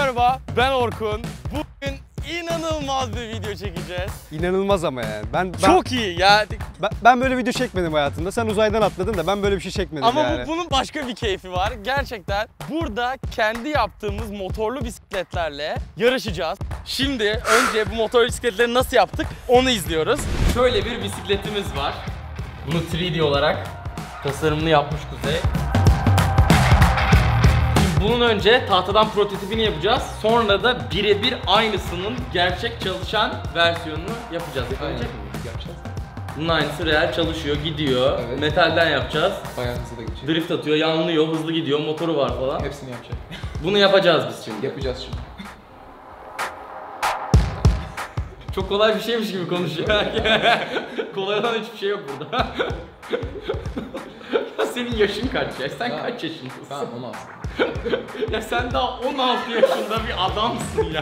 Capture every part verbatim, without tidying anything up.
merhaba, ben Orkun. Bugün inanılmaz bir video çekeceğiz. İnanılmaz ama yani. Ben, ben Çok iyi ya. Ben, ben böyle video çekmedim hayatımda. Sen uzaydan atladın da ben böyle bir şey çekmedim Ama yani. bu, bunun başka bir keyfi var. Gerçekten burada kendi yaptığımız motorlu bisikletlerle yarışacağız. Şimdi önce bu motorlu bisikletleri nasıl yaptık onu izliyoruz. Şöyle bir bisikletimiz var. Bunu üç D olarak tasarımını yapmış Kuzey. Bunun önce tahtadan prototipini yapacağız. Sonra da birebir aynısının gerçek çalışan versiyonunu yapacağız. Yapabilecek miyiz? Yapacağız. Bunun aynısı real çalışıyor, gidiyor. Evet. Metalden yapacağız. Bayağı hızlı da gidecek. Drift atıyor, yanlıyor, hızlı gidiyor, motoru var falan. Hepsini yapacak. Bunu yapacağız biz şimdi. Yapacağız şimdi. Çok kolay bir şeymiş gibi konuşuyor. Kolay olan hiçbir şey yok burada. Ya senin yaşın kaç ya? Sen Tamam. kaç yaşındasın? Tamam, on altı. Ya sen daha on altı yaşında bir adamsın ya.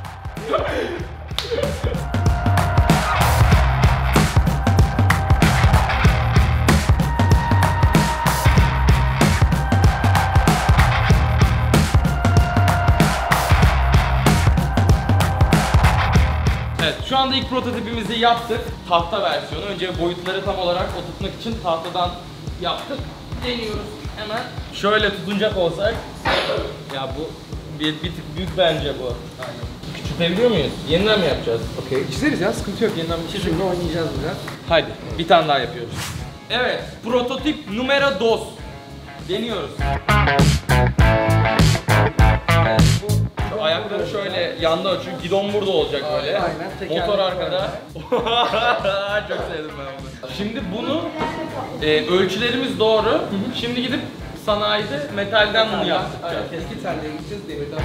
Evet, şu anda ilk prototipimizi yaptık. Tahta versiyonu. Önce boyutları tam olarak oturtmak için tahtadan yaptık. Deniyoruz hemen. Şöyle tutunacak olsak. Ya bu bir, bir tık büyük bence bu. Aynen. Küçültebiliyor muyuz? Yeniden mi yapacağız? Okey. Çizeriz ya, sıkıntı yok. Yeniden bir Çizim. şimdi oynayacağız biraz. Haydi bir tane daha yapıyoruz. Evet, prototip numara dos. Deniyoruz. Evet, bu ayakları şöyle yanda açıyor. Gidon burada olacak böyle. Aynen, tekerlek Motor var. arkada. Çok sevdim ben bunu. Şimdi bunu e, ölçülerimiz doğru. Şimdi gidip sanayide metalden bunu yaptıracağız. Aynen. Keskin tellere gideceğiz, demirden.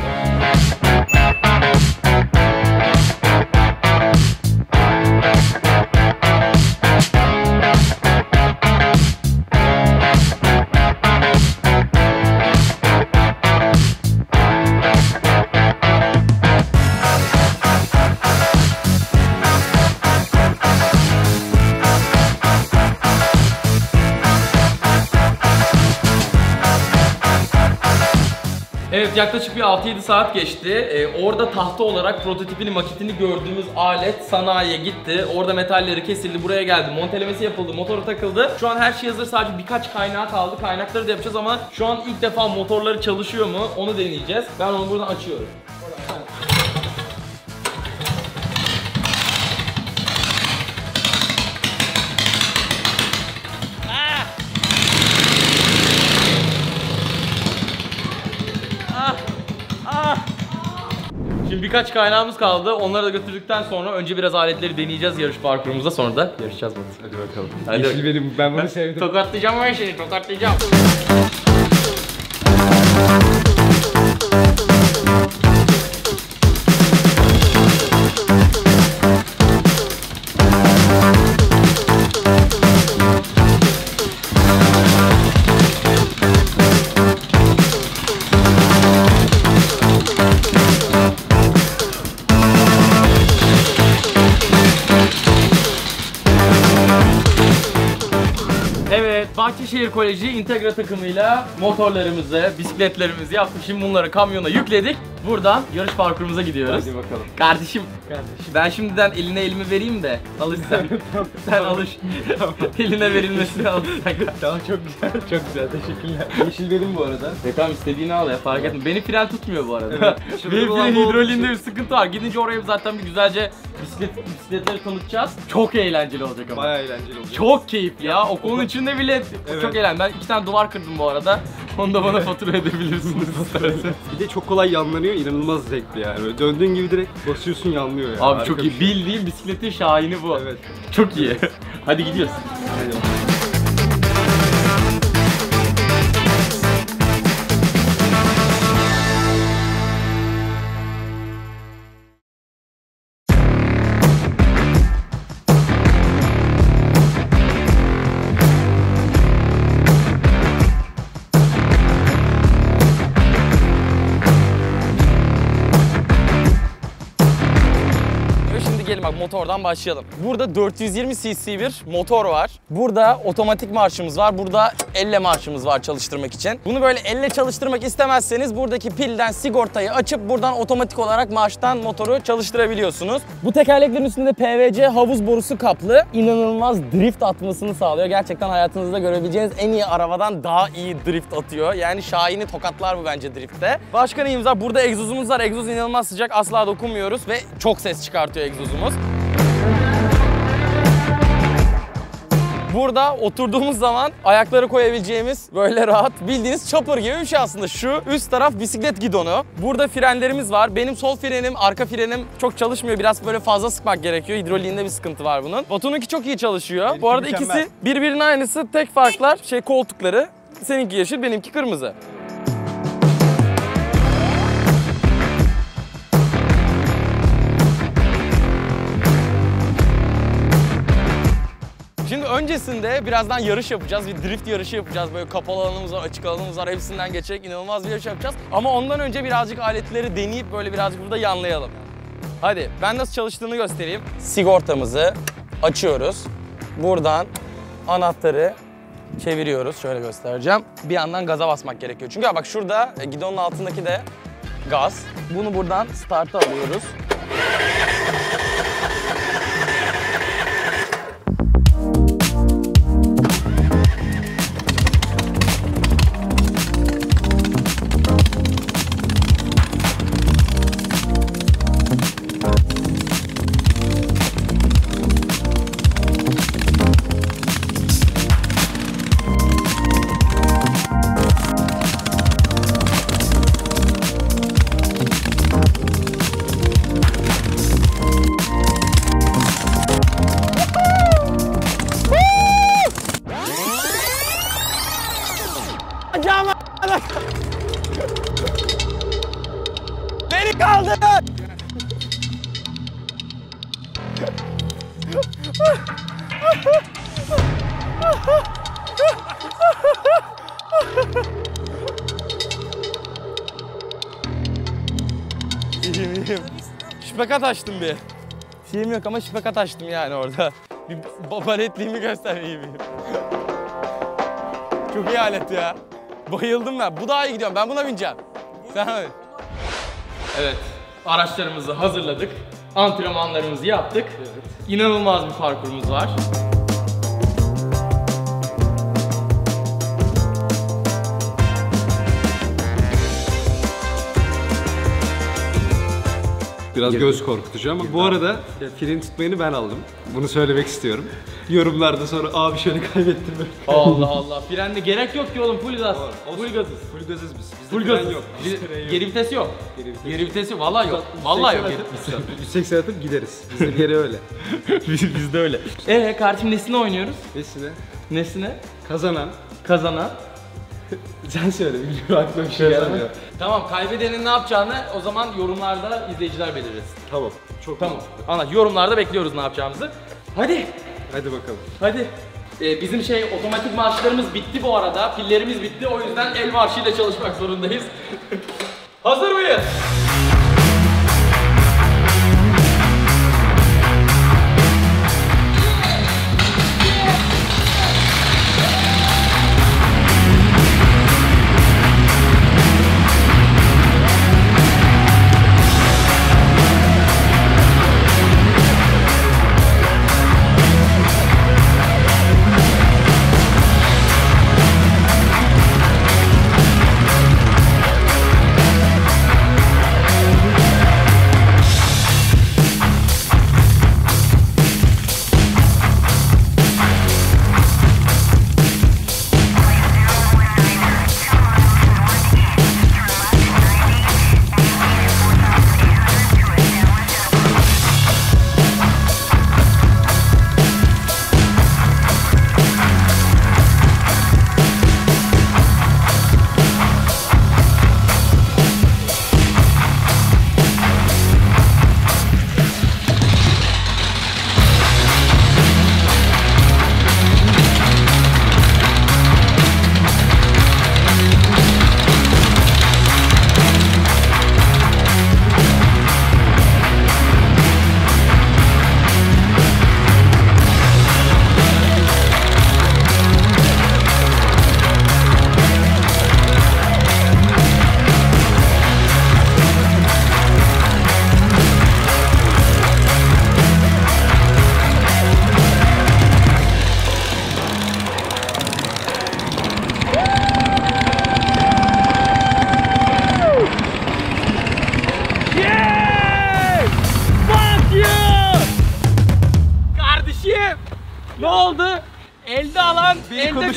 Evet, yaklaşık bir altı yedi saat geçti. Ee, orada tahta olarak prototipini, maketini gördüğümüz alet sanayiye gitti. Orada metalleri kesildi, buraya geldi, montelemesi yapıldı, motoru takıldı. Şu an her şey hazır, sadece birkaç kaynağı kaldı. Kaynakları da yapacağız ama şu an ilk defa motorları çalışıyor mu onu deneyeceğiz. Ben onu buradan açıyorum. Şimdi birkaç kaynağımız kaldı. Onları da götürdükten sonra önce biraz aletleri deneyeceğiz yarış parkurumuzda, sonra da yarışacağız Batı. Hadi bakalım. Hadi. Yeşil benim, ben bunu sevdim. Tokatlayacağım her şeyi, tokatlayacağım. Bahçeşehir Koleji Integra takımıyla motorlarımızı, bisikletlerimizi yaptık. Şimdi bunları kamyona yükledik. Buradan yarış parkurumuza gidiyoruz. Hadi bakalım. Kardeşim, kardeşim. Ben şimdiden eline elimi vereyim de alış sen. Sen alış. Eline verilmesine alış sen. Tamam, çok güzel, çok güzel. Teşekkürler. Yeşil benim bu arada. E tamam, istediğini al ya, fark etme. Beni fren tutmuyor bu arada. Evet. Benim fren hidroliğinde bir sıkıntı var. Gidince oraya zaten bir güzelce bisiklet, bisikletleri tanıtacağız. Çok eğlenceli olacak ama. Bayağı eğlenceli olacak. Çok keyifli ya. Okulun içinde bile Evet. çok eğlenceli. Ben iki tane duvar kırdım bu arada. Onu da bana fatura edebilirsiniz isterseniz. Bir de çok kolay yanlanıyor, inanılmaz zevkli yani. Böyle döndüğün gibi direkt basıyorsun, yanlıyor yani. Abi Harika çok bir iyi. şey. Bildiğin bisikletin şahini bu. Evet. Çok iyi. Hadi gidiyoruz. Hadi bakalım. Bak motordan başlayalım. Burada dört yüz yirmi cc bir motor var. Burada otomatik marşımız var. Burada elle marşımız var çalıştırmak için. Bunu böyle elle çalıştırmak istemezseniz buradaki pilden sigortayı açıp buradan otomatik olarak marştan motoru çalıştırabiliyorsunuz. Bu tekerleklerin üstünde P V C havuz borusu kaplı. İnanılmaz drift atmasını sağlıyor. Gerçekten hayatınızda görebileceğiniz en iyi arabadan daha iyi drift atıyor. Yani Şahin'i tokatlar bu bence driftte. Başka neyimiz var? Burada egzozumuz var. Egzoz inanılmaz sıcak. Asla dokunmuyoruz ve çok ses çıkartıyor egzozumuz. Burada oturduğumuz zaman ayakları koyabileceğimiz böyle rahat bildiğiniz chopper gibi bir şey aslında. Şu üst taraf bisiklet gidonu. Burada frenlerimiz var. Benim sol frenim, arka frenim çok çalışmıyor. Biraz böyle fazla sıkmak gerekiyor. Hidroliğinde bir sıkıntı var bunun. Batu'nunki çok iyi çalışıyor. Benimki Bu arada mükemmel. ikisi birbirinin aynısı. Tek farklar şey koltukları. Seninki yeşil, benimki kırmızı. Şimdi öncesinde birazdan yarış yapacağız. Bir drift yarışı yapacağız. Böyle kapalı alanımız var, açık alanımız var. Hepsinden geçerek inanılmaz bir yarış yapacağız. Ama ondan önce birazcık aletleri deneyip böyle birazcık burada yanlayalım. Hadi ben nasıl çalıştığını göstereyim. Sigortamızı açıyoruz. Buradan anahtarı çeviriyoruz. Şöyle göstereceğim. Bir yandan gaza basmak gerekiyor. Çünkü bak şurada gidonun altındaki de gaz. Bunu buradan start'a alıyoruz. Beni kaldır! İyiyim iyiyim. Şüphekat açtım bir. Şeyim yok ama şüphekat açtım yani orada. Bir babaletliğimi göstereyim. Çok iyi alet ya. Bayıldım ben. Bu daha iyi gidiyorum. Ben buna bineceğim. Sen hadi. Evet. Araçlarımızı hazırladık. Antrenmanlarımızı yaptık. Evet. İnanılmaz bir parkurumuz var. Biraz göz korkutucu ama bu arada fren tutmayını ben aldım. Bunu söylemek istiyorum. Yorumlarda sonra abi şöyle kaybettim mi? Allah Allah. Frende gerek yok ki oğlum. Full gaz. Full gazız. Full gazız biz. Bizde Full fren gazız. yok. Geri, geri vites yok. Geri vites, geri vites yok. Vallahi yok. Vallahi yok. yüz seksen atıp gideriz. Bizde geri öyle. Bizde öyle. Ee kardeşim nesine oynuyoruz? Nesine? Nesine? Kazanan. Kazanan. Sen söyle, bilmiyorum aklıma bir şey gelmiyor. Tamam, kaybedenin ne yapacağını o zaman yorumlarda izleyiciler belirlesin. Tamam, çok Tamam, anlat. Yorumlarda bekliyoruz ne yapacağımızı. Hadi. Hadi bakalım. Hadi. Ee, bizim şey otomatik marşlarımız bitti bu arada. Pillerimiz bitti. O yüzden el marşıyla çalışmak zorundayız. Hazır mıyız?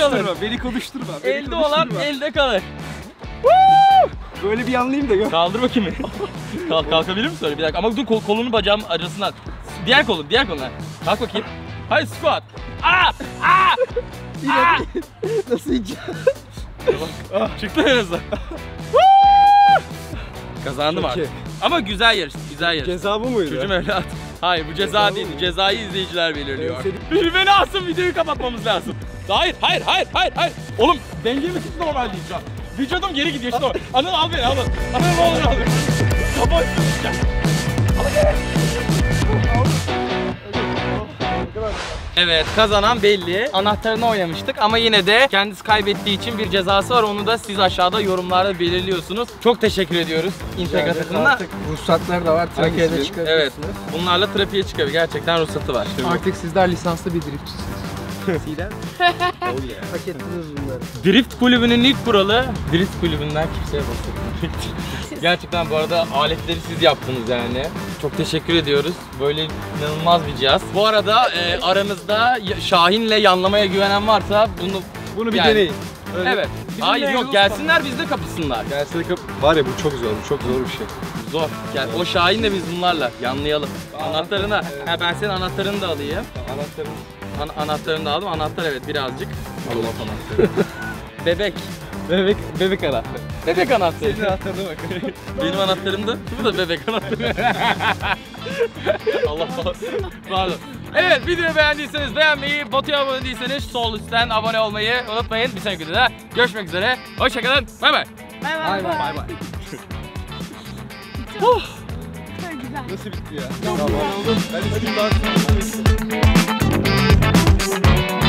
kalır. konuşturma, beni konuşturma. Beni Elde olan konuşturma. elde kalır. Böyle bir yanlayayım da gör. Kaldır bakayım. Kalk, kalkabilir misin öyle bir dakika? Ama dur kol, kolunu bacağım arasından. Diğer kolun, diğer koluna. Kalk bakayım. Hayır squat. Aa! Aa! Aa! Nasıl yiyeceğim? Çıktı en azından. Kazandım Çok artık. iyi. Ama güzel yarış, güzel yarış. Ceza bu muydu? Çocuğum evlat. Hayır bu ceza Ceza değil. bu. Cezayı izleyiciler belirliyor. Evet, Biri beni alsın, videoyu kapatmamız lazım. Hayır, hayır, hayır, hayır, hayır. Oğlum dengemi tut, normal değil şu an. Vücudum geri gidiyor işte. Anıl al beni, alın. Anıl ne olur al beni. Kafa üstüne. Evet, kazanan belli. Anahtarını oynamıştık ama yine de kendisi kaybettiği için bir cezası var. Onu da siz aşağıda yorumlarda belirliyorsunuz. Çok teşekkür ediyoruz Integra takımına. Artık ruhsatlar da var. Trakya'da Hangisi? çıkabilirsiniz. Evet, bunlarla trafiğe çıkabilir. Gerçekten ruhsatı var. Artık sizler lisanslı bir driftçisiniz. Siden. Hak ettiniz bunları. Drift kulübünün ilk kuralı, drift kulübünden kimseye bahsetmemek. Gerçekten bu arada aletleri siz yaptınız yani. Çok teşekkür ediyoruz. Böyle inanılmaz bir cihaz. Bu arada e, aranızda y- Şahin'le yanlamaya güvenen varsa bunu Bunu bir Yani- deneyin. Öyle evet. Hayır yok, gelsinler biz de kapısınlar. Gelse de kap- var ya bu çok zor, bu çok zor bir şey. Zor. Gel o Şahin'le biz bunlarla yanlayalım. Anahtarını. Ha, ben senin anahtarını da alayım. Anahtarım. An- anahtarını da aldım. Anahtar evet birazcık. Allah anahtarı. Bebek. Bebek, bebek anahtarı. Bebek anahtarı. Senin anahtarına bak. Benim anahtarım da bu da bebek anahtarı. Allah Allah. Pardon. Evet, videoyu beğendiyseniz beğenmeyi, Batu'ya abone değilseniz sol üstten abone olmayı unutmayın. Bir sonraki videoda görüşmek üzere. Hoşçakalın. Bay bay. Bay bay. Bay bay. Çok güzel. Nasıl bitti ya? Çok güzel. Ben istedim daha sonra.